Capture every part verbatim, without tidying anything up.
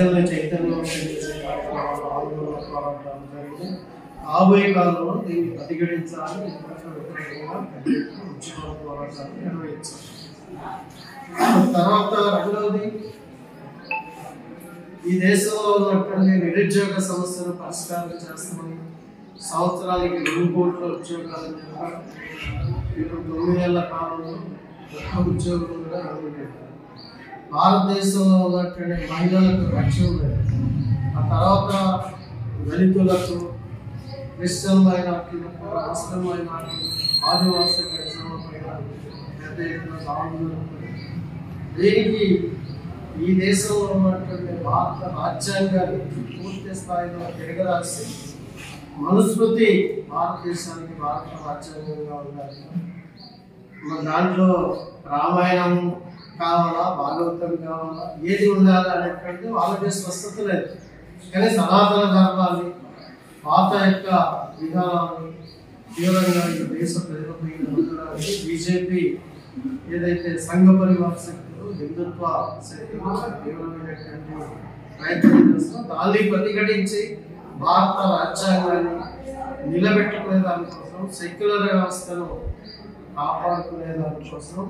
ప్రజల్ని చైతన్యవంతం చేసే కార్యక్రమాలు ఆందోళన పోరాటాలు జరిగితే రాబోయే కాలంలో దీన్ని ప్రతిఘటించాలని వ్యతిరేకంగా ఉద్యమ పోరాటాలు నిర్వహించాలి. తర్వాత రెండవది, ఈ దేశంలో ఉన్నటువంటి నిరుద్యోగ సమస్యను పరిష్కారం చేస్తామని సంవత్సరానికి రెండు కోట్ల ఉద్యోగాలు చెప్పారు. ఇప్పుడు తొమ్మిదేళ్ల కాలంలో ఒక్క ఉద్యోగులు కూడా ఇవ్వలేదు. భారతదేశంలో ఉన్నటువంటి మహిళలకు రక్షణ లేదు. ఆ తర్వాత దళితులకు, క్రిస్టియన్ మైనార్టీలకు, ముస్లిం మైనార్టీలకు, ఆదివాసీ ప్రజలపైన పెద్ద ఎత్తున దాడులు. దీనికి ఈ దేశంలో ఉన్నటువంటి భారత రాజ్యాంగాన్ని పూర్తి స్థాయిలో తిరగరాసి మనుస్మృతి భారతదేశానికి భారత రాజ్యాంగంగా ఉండాలి. మన దాంట్లో రామాయణం కావాలా, భాగవతం కావాలా, ఏది ఉండాలి అనేటువంటి వాళ్ళకి స్వస్థత లేదు. కానీ సనాతన ధర్మాన్ని, పాత యొక్క విధానాన్ని తీవ్రంగా ఈ దేశ ప్రజలపై ఉండడానికి బీజేపీ ఏదైతే సంఘ పరివార శక్తులు, హిందుత్వ శక్తులు తీవ్రమైనటువంటి ప్రయత్నం చేస్తున్నాం. దాన్ని ప్రతిఘటించి భారత రాజ్యాంగాన్ని నిలబెట్టుకునే దానికోసం, సెక్యులర్ వ్యవస్థను కాపాడుకునే దానికోసం,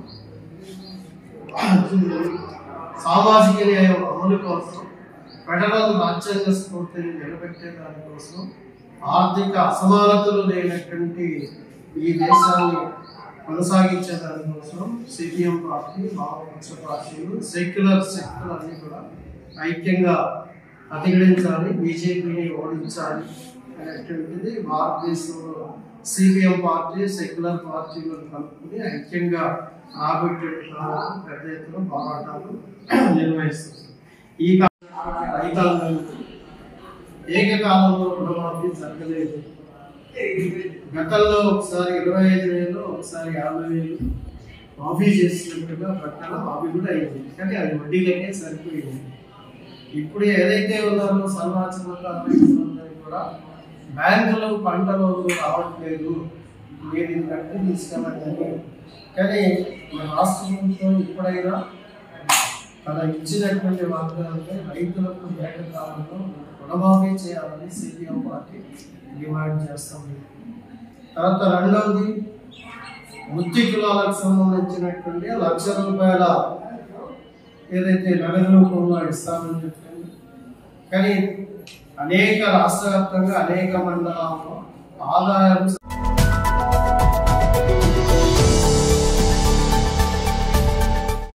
సామాజిక న్యాయం అమలు కోసం, ఫెడరల్ రాజ్యాంగ స్ఫూర్తిని నిలబెట్టే దానికోసం, ఆర్థిక అసమానతలు లేనటువంటి ఈ దేశాన్ని కొనసాగించే దానికోసం సిపిఎం పార్టీ, వామపక్ష పార్టీలు, సెక్యులర్ శక్తులు అన్నీ కూడా ఐక్యంగా ప్రతిఘటించాలి, బీజేపీని ఓడించాలి అనేటువంటిది భారతదేశంలో సిపిఎం పార్టీ, సెక్యులర్ పార్టీలను కలుపుకుని ఐక్యంగా రాబట్టే పెద్ద ఎత్తున పోరాటాలు నిర్వహిస్తుంది. ఈ రైతాంగం ఏకకాలంలో రుణమాఫీ జరగలేదు. గతంలో ఒకసారి ఇరవై ఐదు వేలు, ఒకసారి యాభై వేలు మాఫీ చేసినట్టుగా ప్రకటన అవి కూడా అయింది. కానీ అది వడ్డీలకే సరిపోయింది. ఇప్పుడు ఏదైతే ఉన్నారో సర్వాచంద్రులందరికీ కూడా బ్యాంకులు పంట లోన్లు రావట్లేదు, మీరు ఇది కట్టి తీసుకెళ్ళండి. కానీ మన రాష్ట్ర ప్రభుత్వం ఇప్పుడైనా తన ఇచ్చినటువంటి వాగ్దానాలపై రైతులకు ఏకకాలంలో రుణమాఫీ చేయాలని సిపిఎం పార్టీ డిమాండ్ చేస్తుంది. తర్వాత రెండవది, వృత్తి కులాలకు సంబంధించినటువంటి లక్ష రూపాయల ఏదైతే నగదు రూపంలో ఇస్తామని చెప్పింది. కానీ అనేక రాష్ట్ర వ్యాప్తంగా అనేక మండలాల్లో ఆదాయం